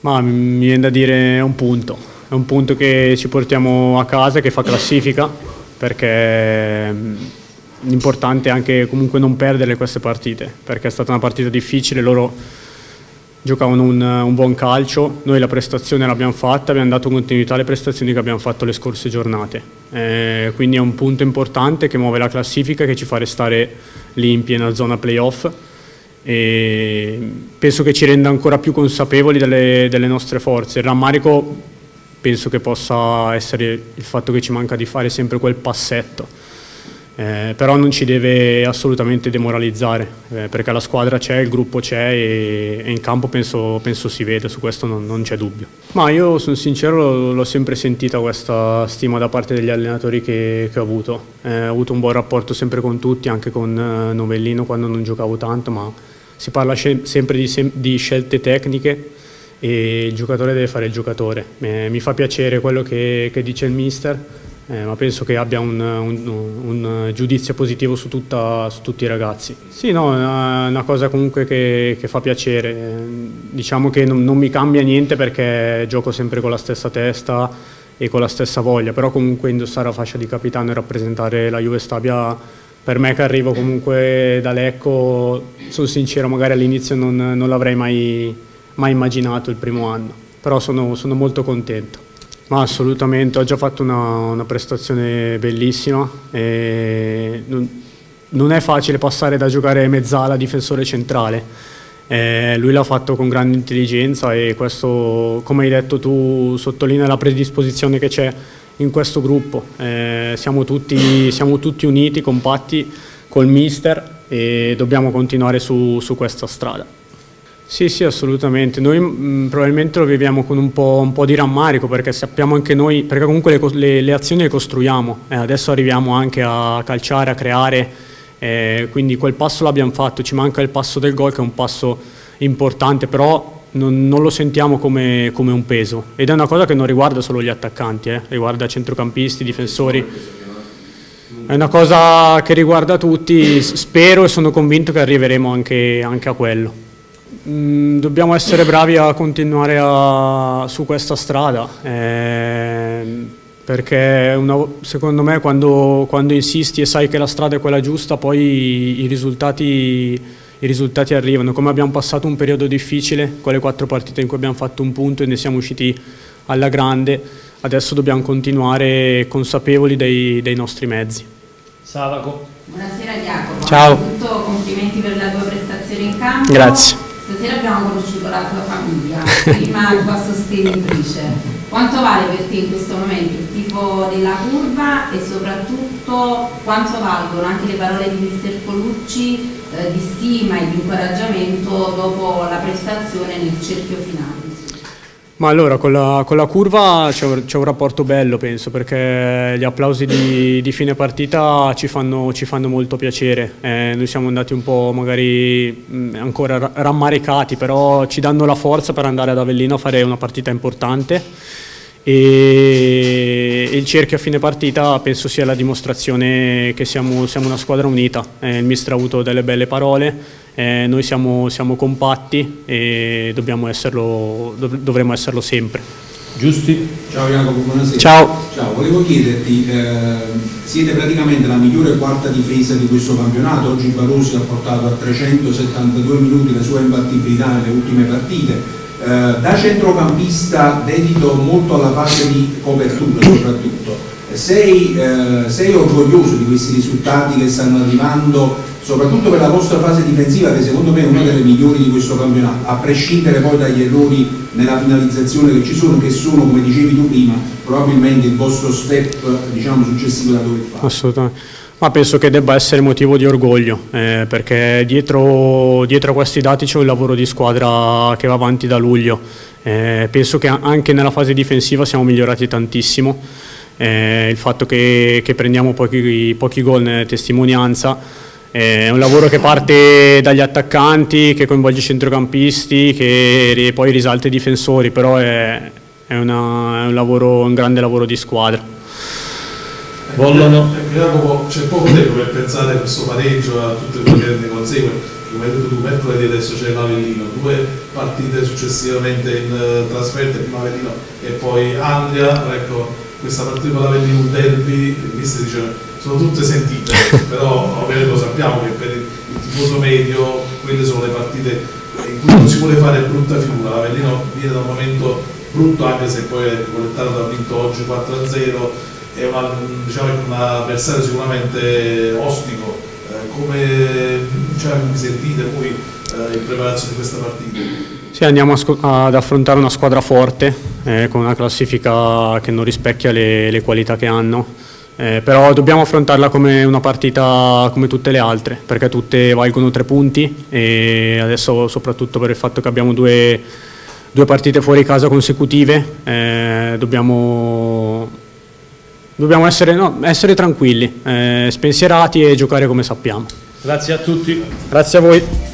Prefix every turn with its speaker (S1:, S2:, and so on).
S1: Ma mi viene da dire è un punto che ci portiamo a casa, che fa classifica, perché l'importante è anche comunque non perdere queste partite, perché è stata una partita difficile, loro giocavano un buon calcio, noi la prestazione l'abbiamo fatta, abbiamo dato continuità alle prestazioni che abbiamo fatto le scorse giornate, quindi è un punto importante che muove la classifica, che ci fa restare lì in piena zona playoff, e penso che ci renda ancora più consapevoli delle nostre forze. Il rammarico penso che possa essere il fatto che ci manca di fare sempre quel passetto, però non ci deve assolutamente demoralizzare, perché la squadra c'è, il gruppo c'è e in campo penso si vede, su questo non c'è dubbio. Ma io sono sincero, l'ho sempre sentita questa stima da parte degli allenatori che ho avuto. Ho avuto un buon rapporto sempre con tutti, anche con Novellino quando non giocavo tanto, ma si parla sempre di scelte tecniche e il giocatore deve fare il giocatore. Mi fa piacere quello che dice il mister, ma penso che abbia un giudizio positivo su tutti i ragazzi. Sì, no, è una cosa comunque che fa piacere. Diciamo che non mi cambia niente perché gioco sempre con la stessa testa e con la stessa voglia, però comunque indossare la fascia di capitano e rappresentare la Juve Stabia, per me che arrivo comunque da Lecco, sono sincero, magari all'inizio non l'avrei mai immaginato il primo anno, però sono molto contento. Ma assolutamente, ho già fatto una prestazione bellissima e non è facile passare da giocare mezzala a difensore centrale. Lui l'ha fatto con grande intelligenza e questo, come hai detto tu, sottolinea la predisposizione che c'è in questo gruppo. Siamo tutti uniti, compatti col mister e dobbiamo continuare su questa strada. Sì, assolutamente. Noi probabilmente lo viviamo con un po' di rammarico, perché sappiamo anche noi, perché comunque le azioni le costruiamo, adesso arriviamo anche a calciare, a creare, quindi quel passo l'abbiamo fatto, ci manca il passo del gol che è un passo importante, però non lo sentiamo come un peso, ed è una cosa che non riguarda solo gli attaccanti, riguarda centrocampisti, difensori, è una cosa che riguarda tutti. Spero e sono convinto che arriveremo anche a quello. Dobbiamo essere bravi a continuare su questa strada, perché secondo me quando insisti e sai che la strada è quella giusta, poi i risultati arrivano. Come abbiamo passato un periodo difficile con le 4 partite in cui abbiamo fatto un punto e ne siamo usciti alla grande, adesso dobbiamo continuare consapevoli dei nostri mezzi.
S2: Savaco.
S3: Buonasera Jacopo.
S1: Ciao.
S3: Innanzitutto complimenti per la tua prestazione in campo.
S1: Grazie.
S3: Stasera abbiamo conosciuto la tua famiglia, prima tua sostenitrice. Quanto vale per te in questo momento il tifo della curva e soprattutto quanto valgono anche le parole di mister Colucci di stima e di incoraggiamento dopo la prestazione nel cerchio finale?
S1: Ma allora, con la curva c'è un rapporto bello, penso, perché gli applausi di fine partita ci fanno molto piacere. Noi siamo andati un po' magari ancora rammaricati, però ci danno la forza per andare ad Avellino a fare una partita importante, e il cerchio a fine partita penso sia la dimostrazione che siamo una squadra unita. Il mister ha avuto delle belle parole, noi siamo compatti e dovremmo esserlo sempre.
S2: Giusti?
S4: Ciao Jacopo, buonasera.
S1: Ciao.
S4: Volevo chiederti, siete praticamente la migliore quarta difesa di questo campionato. Oggi Barrosi ha portato a 372 minuti la sua imbattibilità nelle ultime partite. Da centrocampista dedito molto alla fase di copertura soprattutto. Sei orgoglioso di questi risultati che stanno arrivando, soprattutto per la vostra fase difensiva, che secondo me è una delle migliori di questo campionato, a prescindere poi dagli errori nella finalizzazione che ci sono, che sono, come dicevi tu prima, probabilmente il vostro step, diciamo, successivo da dove fare?
S1: Assolutamente. Ma penso che debba essere motivo di orgoglio, perché dietro a questi dati c'è un lavoro di squadra che va avanti da luglio. Penso che anche nella fase difensiva siamo migliorati tantissimo. Il fatto che prendiamo pochi gol ne è testimonianza. È un lavoro che parte dagli attaccanti, che coinvolge i centrocampisti, che poi risalta i difensori, però è un grande lavoro di squadra.
S5: Jacopo, c'è poco tempo per pensare a questo pareggio, a tutto quello che ne consegue. Come hai detto tu, mercoledì adesso c'è l'Avellino, 2 partite successivamente in trasferta, prima Avellino e poi Andria. Ecco, questa partita con l'Avellino, un derby, il mister dice sono tutte sentite, però ovviamente lo sappiamo che per il tifoso medio quelle sono le partite in cui non si vuole fare brutta figura. L'Avellino viene da un momento brutto, anche se poi Colettaro ha vinto oggi 4-0, è diciamo, un avversario sicuramente ostico. Come vi sentite voi in preparazione di questa partita?
S1: Sì, andiamo ad affrontare una squadra forte, con una classifica che non rispecchia le qualità che hanno, però dobbiamo affrontarla come una partita come tutte le altre, perché tutte valgono 3 punti e adesso soprattutto per il fatto che abbiamo due partite fuori casa consecutive, dobbiamo essere tranquilli, spensierati e giocare come sappiamo.
S2: Grazie a tutti.
S1: Grazie a voi.